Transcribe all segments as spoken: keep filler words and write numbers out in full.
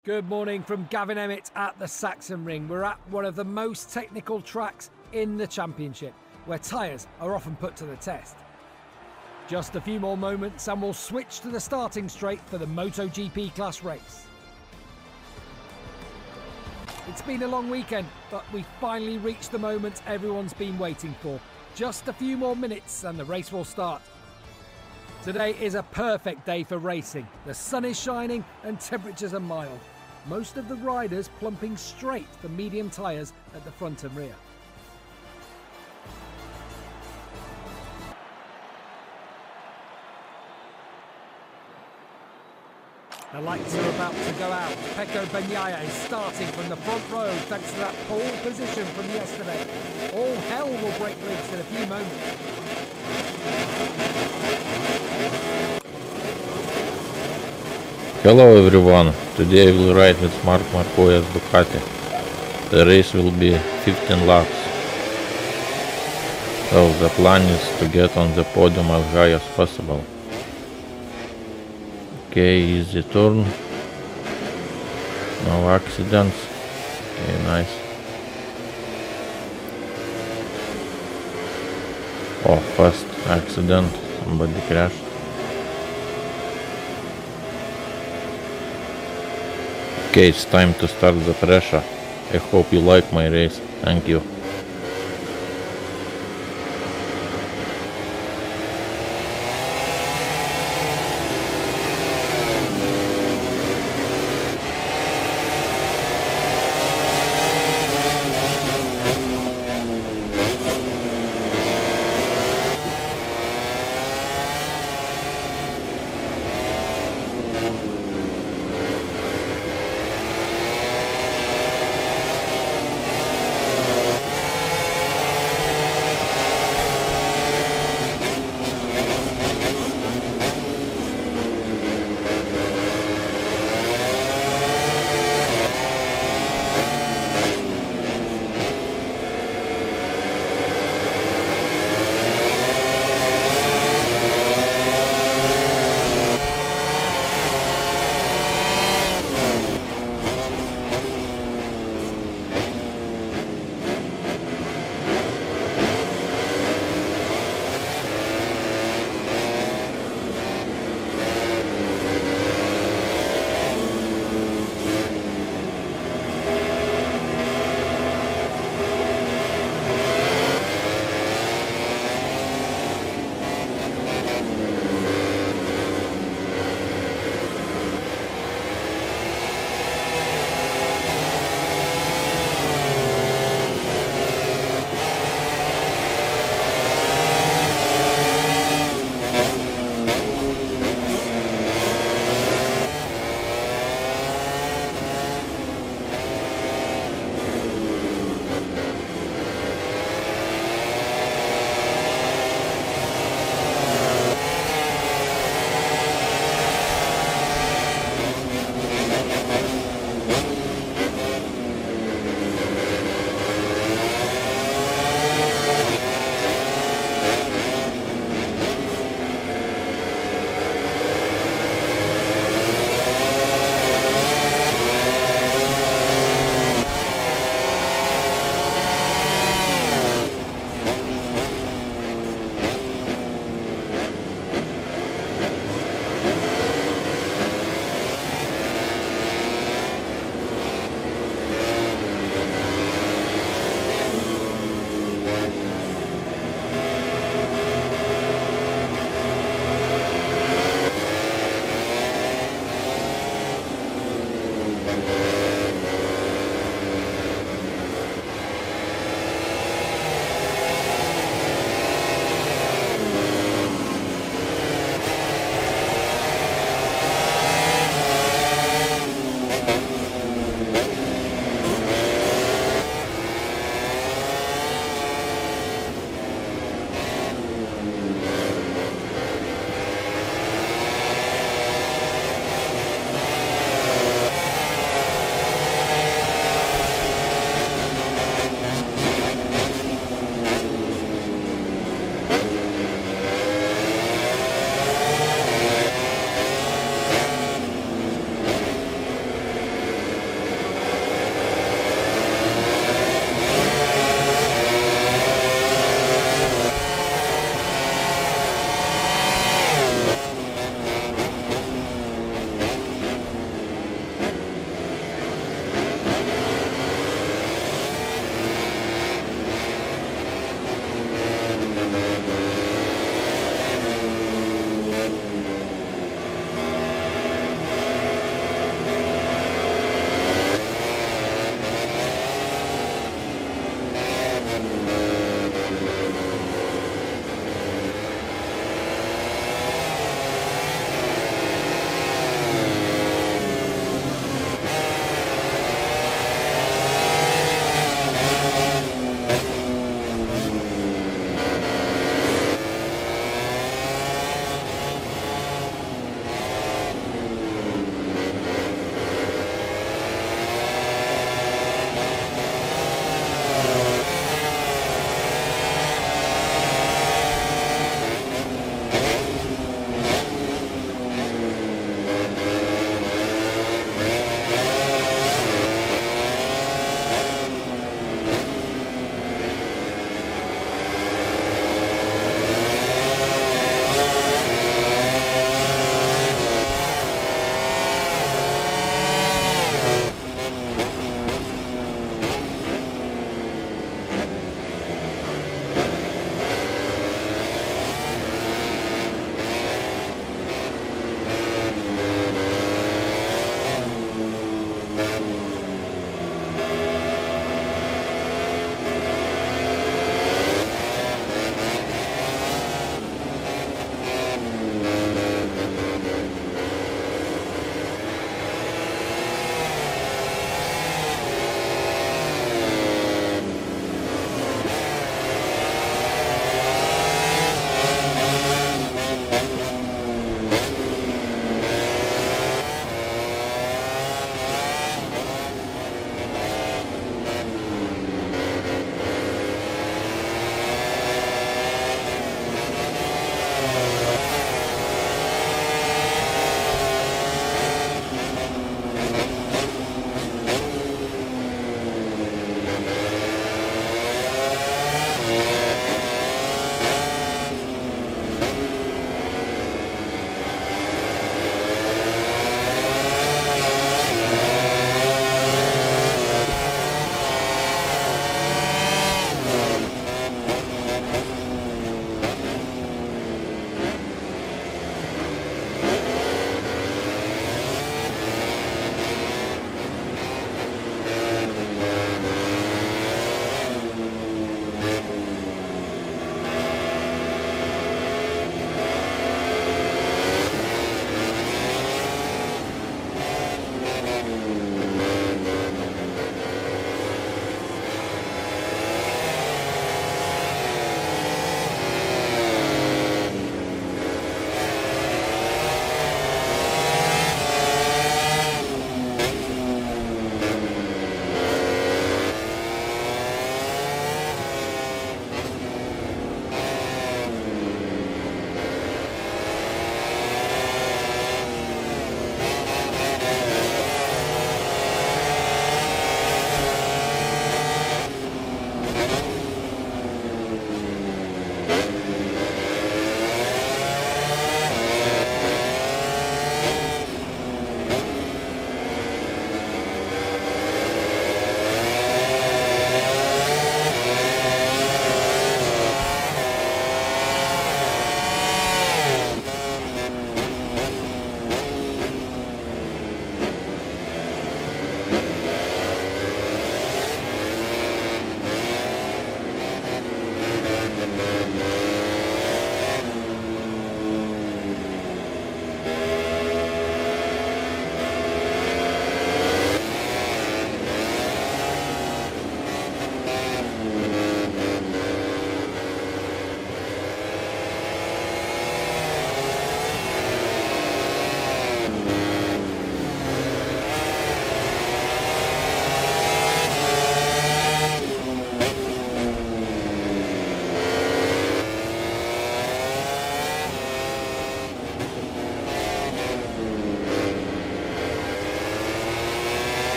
Good morning from Gavin Emmett at the Sachsenring. We're at one of the most technical tracks in the championship, where tyres are often put to the test. Just a few more moments and we'll switch to the starting straight for the MotoGP class race. It's been a long weekend, but we finally reached the moment everyone's been waiting for. Just a few more minutes and the race will start. Today is a perfect day for racing. The sun is shining and temperatures are mild. Most of the riders plumping straight for medium tyres at the front and rear. The lights are about to go out. Pecco Bagnaia is starting from the front row thanks to that pole position from yesterday. All hell will break loose in a few moments. Hello everyone, today I will ride with Marc Márquez Ducati. The race will be fifteen laps. So the plan is to get on the podium as high as possible. Okay, easy turn. No accidents. Okay, nice. Oh, first accident, somebody crashed. Okay, it's time to start the pressure. I hope you like my race. Thank you.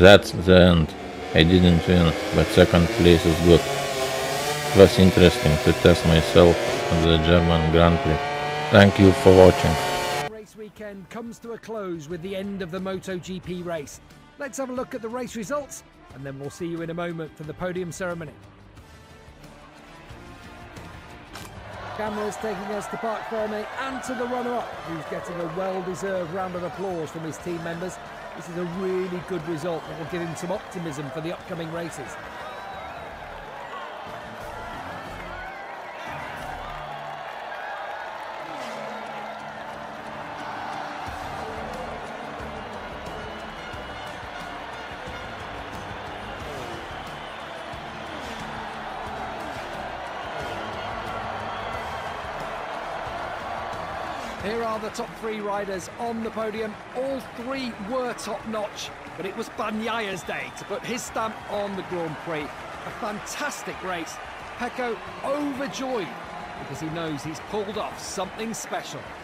That's the end. I didn't win, but second place is good. It was interesting to test myself at the German Grand Prix. Thank you for watching. Race weekend comes to a close with the end of the MotoGP race. Let's have a look at the race results, and then we'll see you in a moment for the podium ceremony. Cameras taking us to Parc Fermé and to the runner-up, who's getting a well-deserved round of applause from his team members. This is a really good result that will give him some optimism for the upcoming races. Here are the top three riders on the podium. All three were top-notch, but it was Bagnaya's day to put his stamp on the Grand Prix. A fantastic race. Pecco overjoyed because he knows he's pulled off something special.